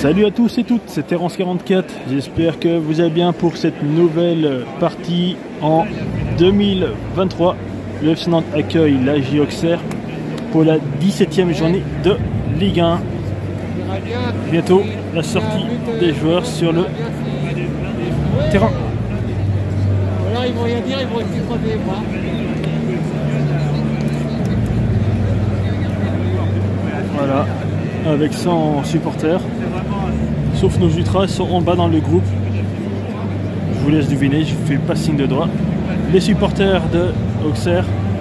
Salut à tous et toutes, c'est Terrence44. J'espère que vous allez bien pour cette nouvelle partie en 2023. Le FC Nantes accueille l'AJ Auxerre pour la 17e journée de Ligue 1. Bientôt la sortie des joueurs sur le terrain. Voilà, ils vont rien dire, ils vont essayer de croiser les bras. Voilà, avec 100 supporters. Sauf nos ultras sont en bas dans le groupe. Je vous laisse deviner, je fais pas signe de doigt. Les supporters de Auxerre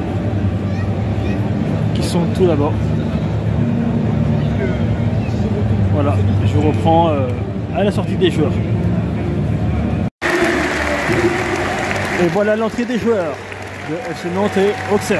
qui sont tout là-bas. Voilà, je reprends à la sortie des joueurs. Et voilà l'entrée des joueurs de FC Nantes et Auxerre.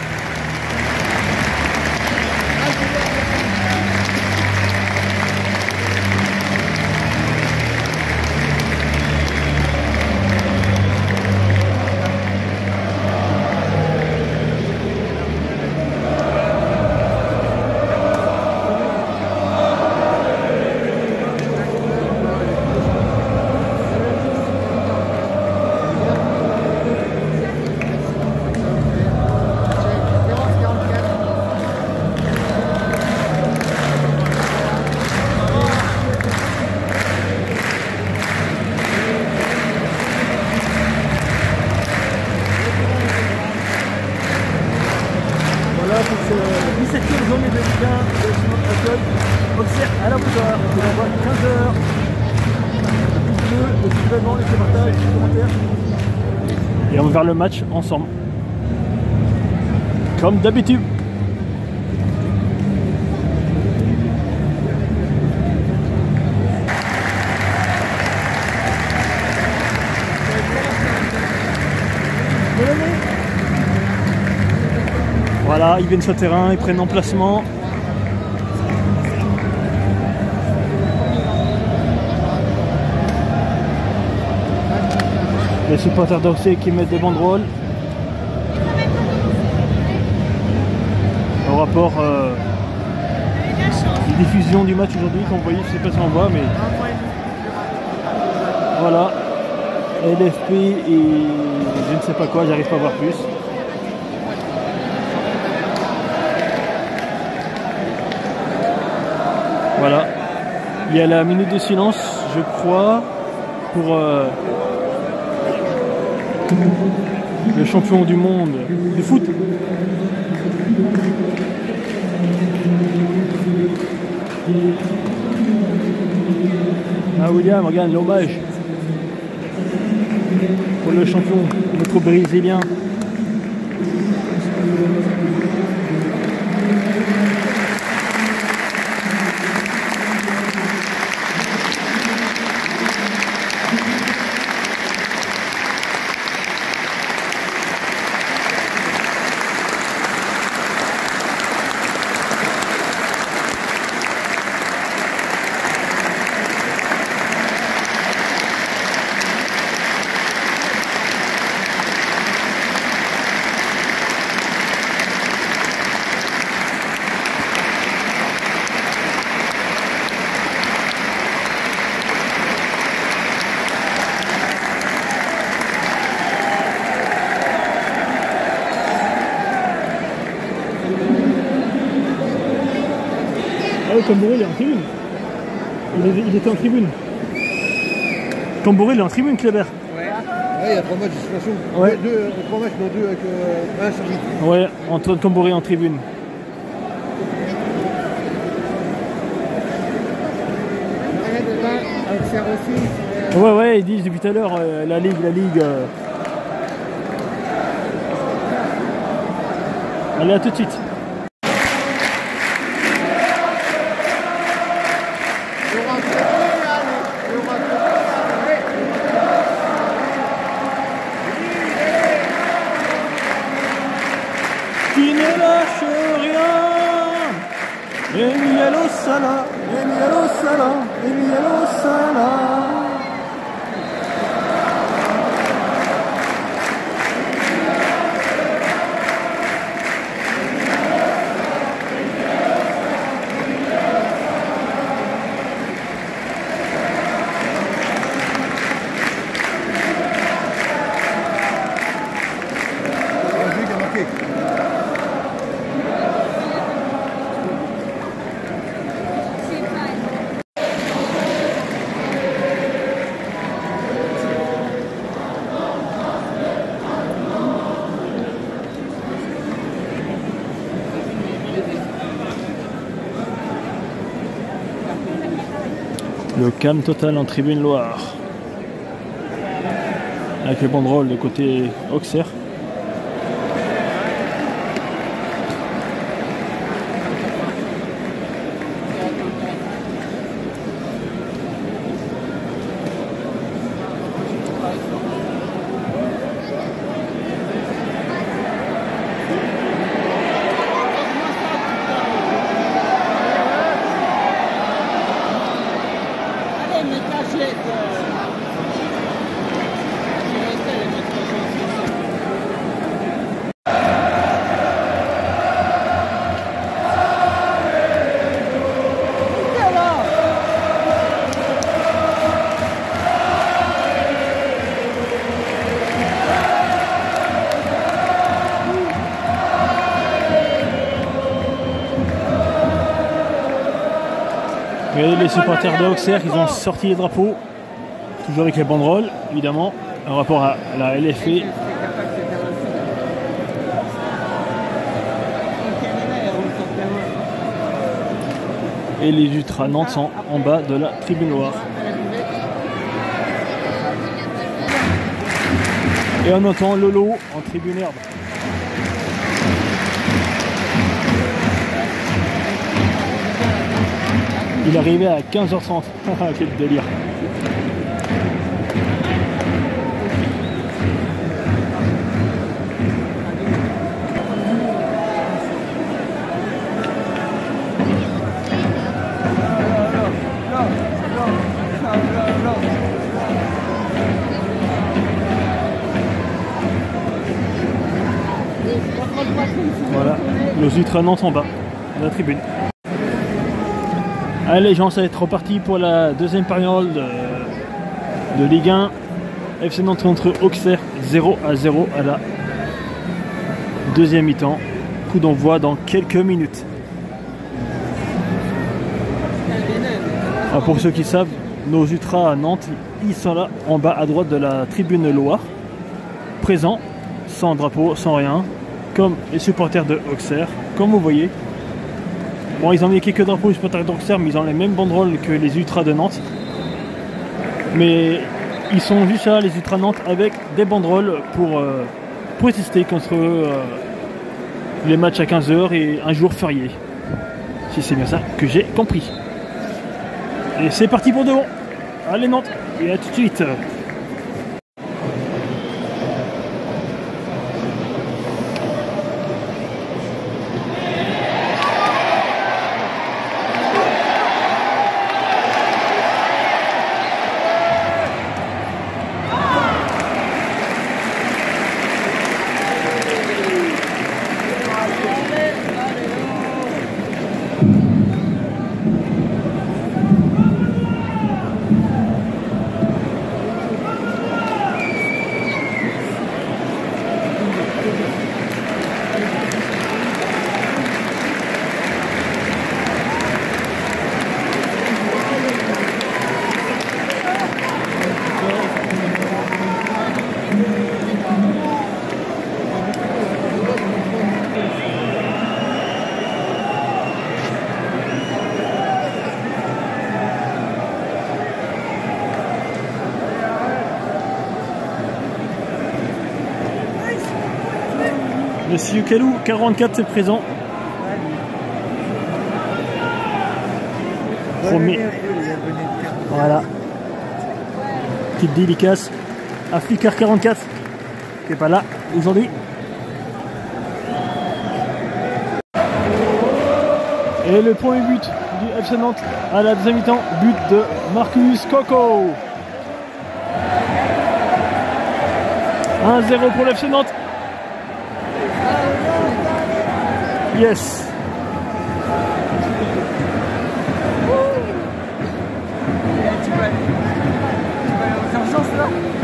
Pour cette 17e journée de Ligue 1 de notre accueil, Auxerre à la boudoir, on envoie 15h. Le pouce bleu, le petit événement, les partages, les commentaires. Et on va faire le match ensemble. Comme d'habitude. Voilà, ils viennent sur le terrain, ils prennent emplacement. Les supporters d'Auxerre qui mettent des banderoles. Au rapport des diffusions du match aujourd'hui qu'on voyait, je ne sais pas si on voit, mais voilà. LFP et je ne sais pas quoi, j'arrive pas à voir plus. Voilà, il y a la minute de silence, je crois, pour le champion du monde de foot. Ah William, regarde l'hommage pour le champion, notre brésilien. Camboré il est en tribune. Il était en tribune. Camboré il est en tribune, Kléber. Ouais, il y a 3 matchs de suspension. Ouais. 3 matchs, non 2 avec 1 sur 8. Ouais, Antoine Camboré en tribune. Auxerre aussi. Ouais, ils disent depuis tout à l'heure, la Ligue. Allez, à tout de suite. Qui ne lâche rien. Emiliano Sala, Emiliano Sala, Emiliano Sala. Le calme total en tribune Loire. Avec les banderoles de côté Auxerre. Regardez les supporters de Auxerre, ils ont sorti les drapeaux, toujours avec les banderoles, évidemment, en rapport à la LFP. Et les Ultras Nantes sont en bas de la tribune Loire. Et on entend Lolo en tribune herbe. Il est arrivé à 15h30. Quel délire. Voilà, nos Ultras Nantes en bas de la tribune. Allez les gens, ça va être reparti pour la deuxième période de Ligue 1. FC Nantes contre Auxerre, 0-0 à la deuxième mi-temps. Coup d'envoi dans quelques minutes. Alors pour ceux qui savent, nos Ultras à Nantes, ils sont là en bas à droite de la tribune Loire. Présents, sans drapeau, sans rien. Comme les supporters de Auxerre, comme vous voyez. Bon, ils ont mis quelques drapeaux les supporters d'Auxerre, mais ils ont les mêmes banderoles que les Ultras de Nantes. Mais ils sont juste là, les Ultras Nantes, avec des banderoles pour protester contre les matchs à 15h et un jour férié. Si c'est bien ça que j'ai compris. Et c'est parti pour de bon. Allez Nantes, et à tout de suite. Monsieur Calou, 44, c'est présent. Premier. Voilà. Petite dédicace à Flicker 44, qui n'est pas là aujourd'hui. Et le premier but du FC Nantes à la deuxième mi-temps, but de Marcus Coco. 1-0 pour le FC Nantes. Yes. Tu vas aller aux urgences là.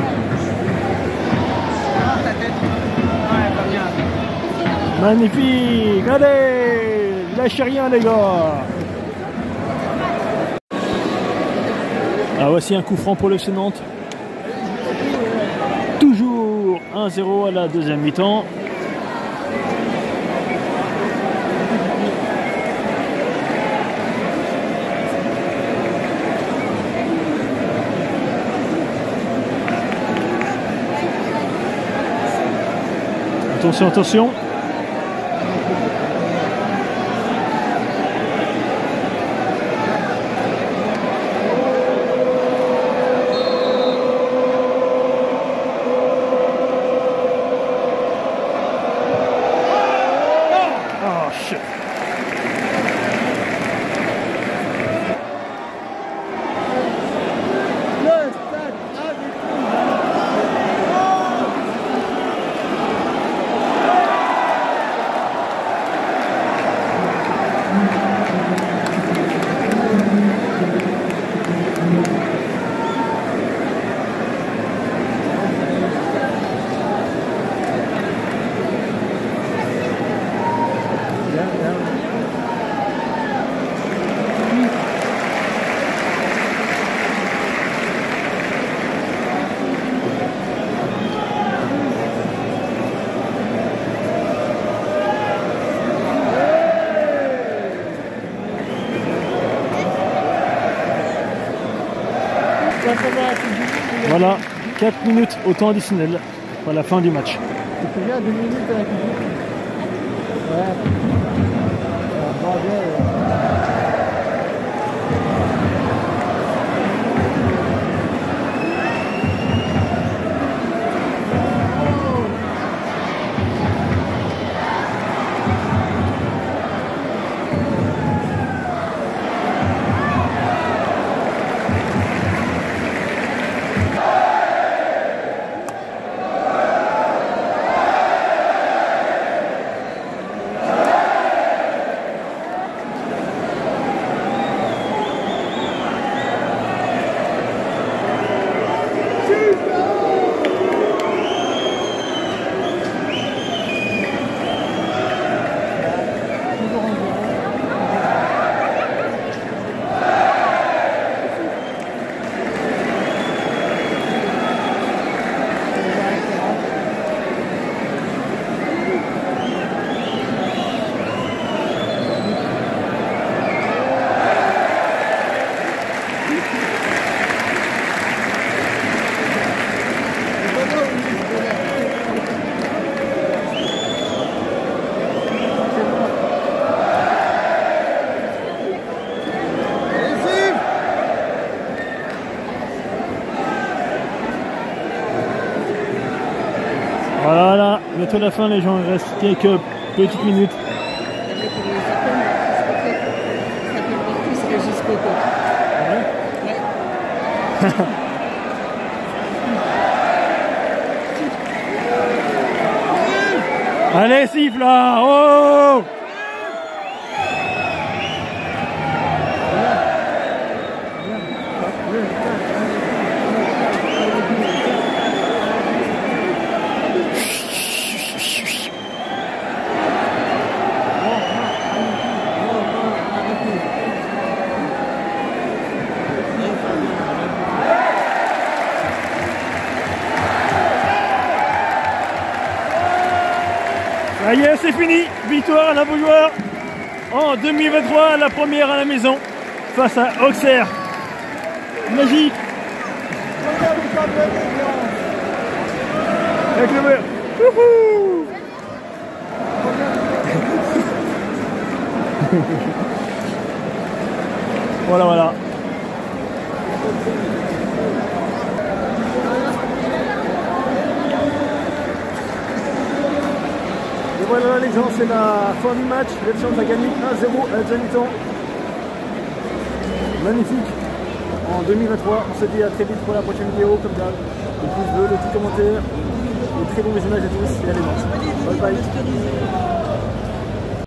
Ah, ta tête. Ouais, pas bien. Magnifique. Allez, lâchez rien les gars. Ah, voici un coup franc pour le FC Nantes. Toujours 1-0 à la deuxième mi-temps. Attention, attention. Oh shit. Voilà, 4 minutes au temps additionnel pour la fin du match. C'est bien, 2 minutes à la cuisine. Ouais. Bordel. Voilà, bientôt la fin les gens, il reste quelques petites minutes. Allez, siffle là! Oh! Ça y est, c'est fini. Victoire à la Beaujoire en 2023, la première à la maison face à Auxerre. Magique. Avec le beurre. Wouhou. Voilà, voilà. Et voilà les gens, c'est la fin du match. L'Epsilon a gagné 1-0 à la mi-temps. Magnifique. En 2023, on se dit à très vite pour la prochaine vidéo. Comme d'hab, le pouce bleu, le petit commentaire. Et très bons images à tous et à l'avance. Bye bye.